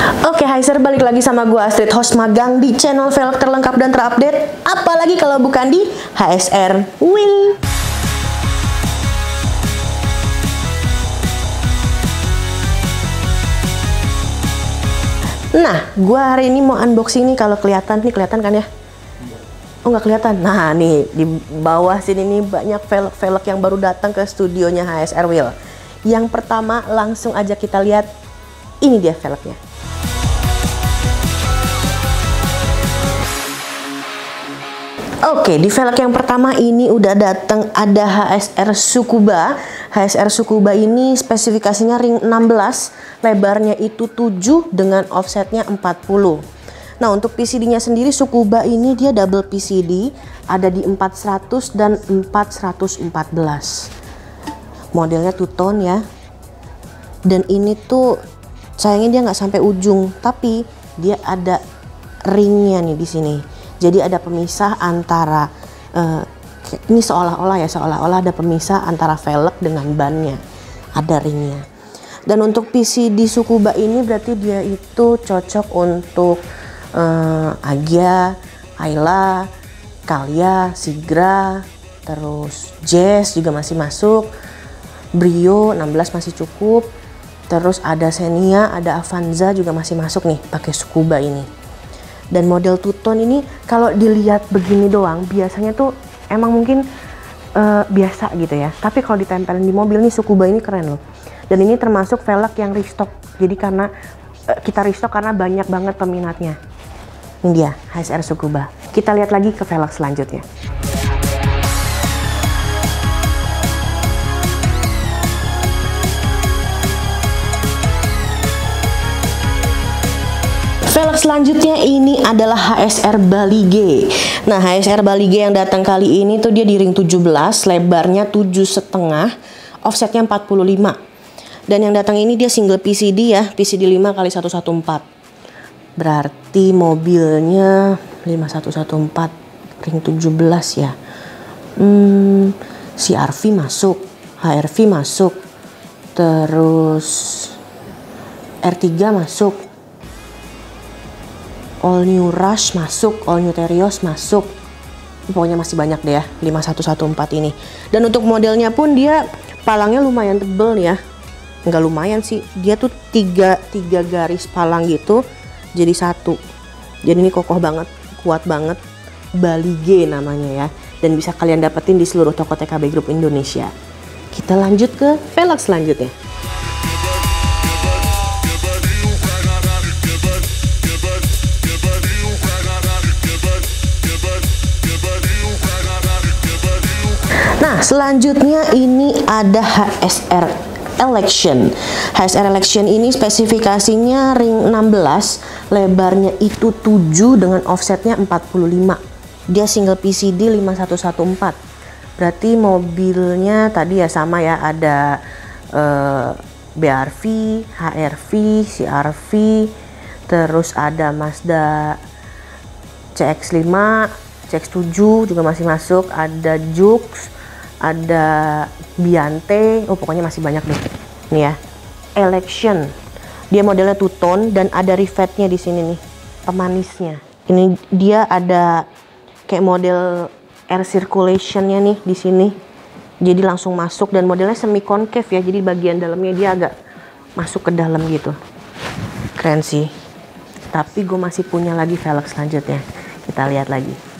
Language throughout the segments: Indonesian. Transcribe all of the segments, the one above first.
Oke, hai sir, balik lagi sama gue Astrid, host magang di channel velg terlengkap dan terupdate. Apalagi kalau bukan di HSR Wheel. Nah, gue hari ini mau unboxing nih. Kalau kelihatan nih, kelihatan kan ya? Oh, nggak kelihatan. Nah, nih di bawah sini nih banyak velg-velg yang baru datang ke studionya HSR Wheel. Yang pertama, langsung aja kita lihat. Ini dia velgnya. Oke, di velg yang pertama ini udah datang, ada HSR Tsukuba. HSR Tsukuba ini spesifikasinya ring 16, lebarnya itu 7 dengan offsetnya 40. Nah, untuk PCD-nya sendiri Tsukuba ini dia double PCD, ada di 400 dan 414. Modelnya two tone ya. Dan ini tuh sayangnya dia nggak sampai ujung, tapi dia ada ringnya nih di sini. Jadi ada pemisah antara ini seolah-olah ada pemisah antara velg dengan bannya, ada ringnya. Dan untuk PCD Tsukuba ini berarti dia itu cocok untuk Agia, Ayla, Calya, Sigra, terus Jazz juga masih masuk, Brio 16 masih cukup, terus ada Xenia, ada Avanza juga masih masuk nih pakai Tsukuba ini. Dan model two tone ini kalau dilihat begini doang biasanya tuh emang mungkin biasa gitu ya, tapi kalau ditempelin di mobil nih Tsukuba ini keren loh. Dan ini termasuk velg yang restock, jadi karena kita restock karena banyak banget peminatnya. Ini dia HSR Tsukuba. Kita lihat lagi ke velg selanjutnya. Velg selanjutnya ini adalah HSR Balige. Nah, HSR Balige yang datang kali ini tuh dia di ring 17, lebarnya 7,5, offsetnya 45. Dan yang datang ini dia single PCD ya, PCD 5x114. Berarti mobilnya 5114 ring 17 ya. CRV masuk, HRV masuk, terus R3 masuk, All New Rush masuk, All New Terios masuk. Pokoknya masih banyak deh ya, 5114 ini. Dan untuk modelnya pun dia palangnya lumayan tebel nih ya. Enggak lumayan sih, dia tuh tiga garis palang gitu jadi satu. Jadi ini kokoh banget, kuat banget. Balige namanya ya. Dan bisa kalian dapetin di seluruh toko TKB Group Indonesia. Kita lanjut ke velg selanjutnya. Nah, selanjutnya ini ada HSR Election. HSR Election ini spesifikasinya ring 16, lebarnya itu 7 dengan offsetnya 45. Dia single PCD 5114. Berarti mobilnya tadi ya sama ya, ada BRV, HRV, CRV, terus ada Mazda CX-5, CX-7 juga masih masuk, ada Jux, ada Biante, oh pokoknya masih banyak deh. Nih ya, Election. Dia modelnya two tone dan ada rivetnya di sini nih, pemanisnya. Ini dia ada kayak model air circulationnya nih di sini. Jadi langsung masuk dan modelnya semi concave ya. Jadi bagian dalamnya dia agak masuk ke dalam gitu. Keren sih. Tapi gue masih punya lagi velg selanjutnya. Kita lihat lagi.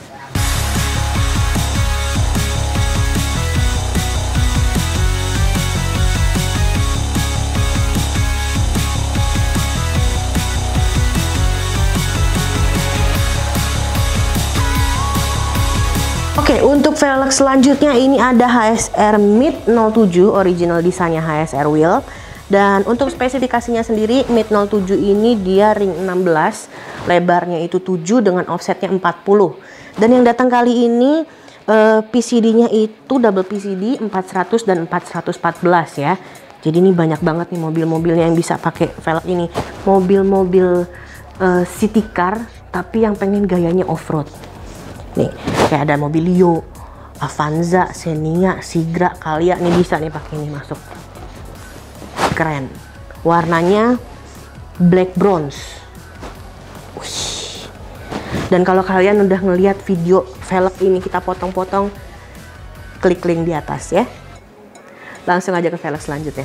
Oke, untuk velg selanjutnya ini ada HSR Mid 07, original desainnya HSR Wheel. Dan untuk spesifikasinya sendiri, Mid 07 ini dia ring 16, lebarnya itu 7 dengan offsetnya 40. Dan yang datang kali ini PCD-nya itu double PCD 400 dan 414 ya. Jadi ini banyak banget nih mobil-mobilnya yang bisa pakai velg ini. Mobil-mobil city car tapi yang pengen gayanya off-road. Nih, kayak ada mobil Lio, Avanza, Xenia, Sigra, Calya, nih bisa nih pakai ini masuk. Keren. Warnanya black bronze. Wih. Dan kalau kalian udah ngeliat video velg ini kita potong-potong, klik link di atas ya. Langsung aja ke velg selanjutnya.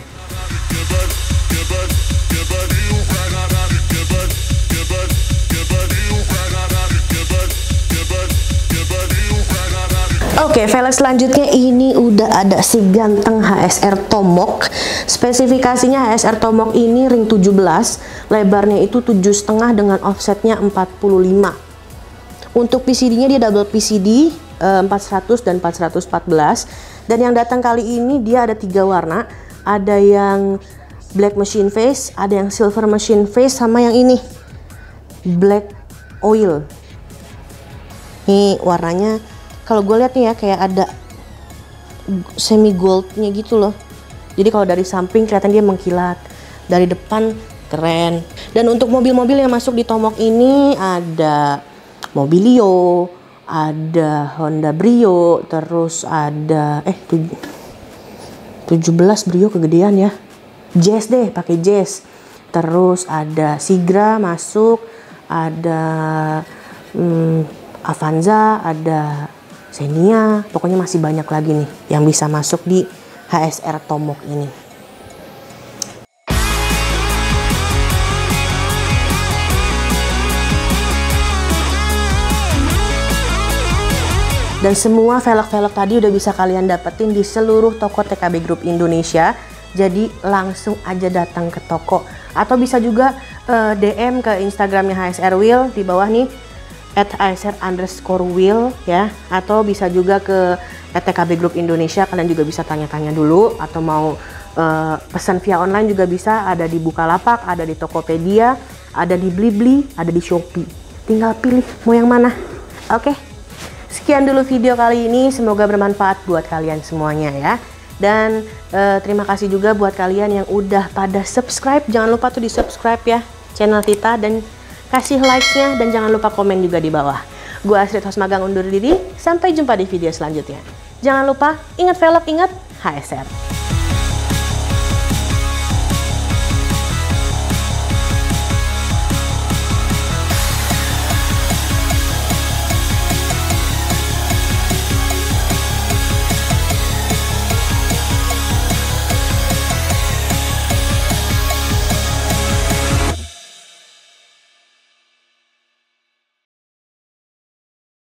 Oke, velg selanjutnya ini udah ada si ganteng HSR Tomok. Spesifikasinya HSR Tomok ini ring 17, lebarnya itu 7,5 dengan offsetnya 45. Untuk PCD-nya dia double PCD 400 dan 414. Dan yang datang kali ini dia ada 3 warna. Ada yang black machine face, ada yang silver machine face, sama yang ini black oil. Nih warnanya, kalau gue lihat nih ya, kayak ada semi goldnya gitu loh. Jadi kalau dari samping kelihatan dia mengkilat, dari depan keren. Dan untuk mobil-mobil yang masuk di Tomok ini ada Mobilio, ada Honda Brio, terus ada 17 Brio kegedean ya. Jazz deh, pakai Jazz. Terus ada Sigra masuk, ada Avanza, ada Xenia, pokoknya masih banyak lagi nih yang bisa masuk di HSR Tomok ini. Dan semua velg-velg tadi udah bisa kalian dapetin di seluruh toko TKB Group Indonesia. Jadi langsung aja datang ke toko. Atau bisa juga DM ke Instagramnya HSR Wheel di bawah nih, @HSR_Wheel ya. Atau bisa juga ke TKB Group Indonesia, kalian juga bisa tanya-tanya dulu. Atau mau pesan via online juga bisa, ada di Bukalapak, ada di Tokopedia, ada di Blibli, ada di Shopee. Tinggal pilih mau yang mana. Oke, sekian dulu video kali ini, semoga bermanfaat buat kalian semuanya ya. Dan terima kasih juga buat kalian yang udah pada subscribe. Jangan lupa tuh di subscribe ya channel kita, dan kasih like-nya, dan jangan lupa komen juga di bawah. Gue Astrid Host Magang undur diri, sampai jumpa di video selanjutnya. Jangan lupa, ingat velg, ingat HSR.